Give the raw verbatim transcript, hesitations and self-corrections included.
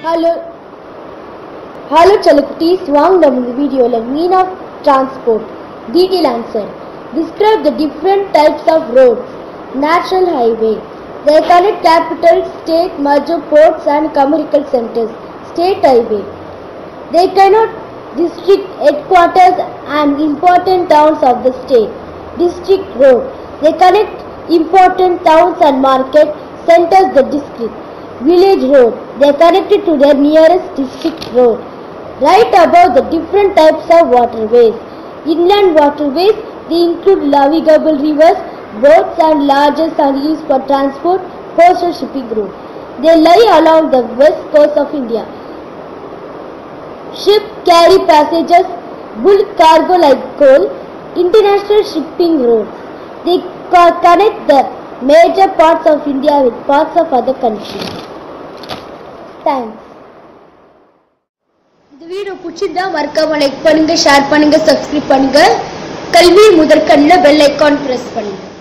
Hello, hello Chalakuttis, வாங்க நம்ம இந்த வீடியோல mean of transport detail answer. Describe the different types of roads. National highway. They connect capitals, state, major ports and commercial centers. State highway. They connect district headquarters and important towns of the state. District road. They connect important towns and market centers the district. Village road. They are connected to their nearest district road. Write about the different types of waterways. Inland waterways, they include navigable rivers, boats and largest are used for transport, coastal shipping route. They lie along the west coast of India. Ship carry passengers, bulk cargo like coal, international shipping routes. They co connect the major parts of India with parts of other countries. Thanks. இந்த video பிடிச்சிருந்தா மறக்காம like பண்ணுங்க, share பண்ணுங்க, subscribe பண்ணுங்க. கல்வி முதற்கண்ணில் bell icon press பண்ணுங்க.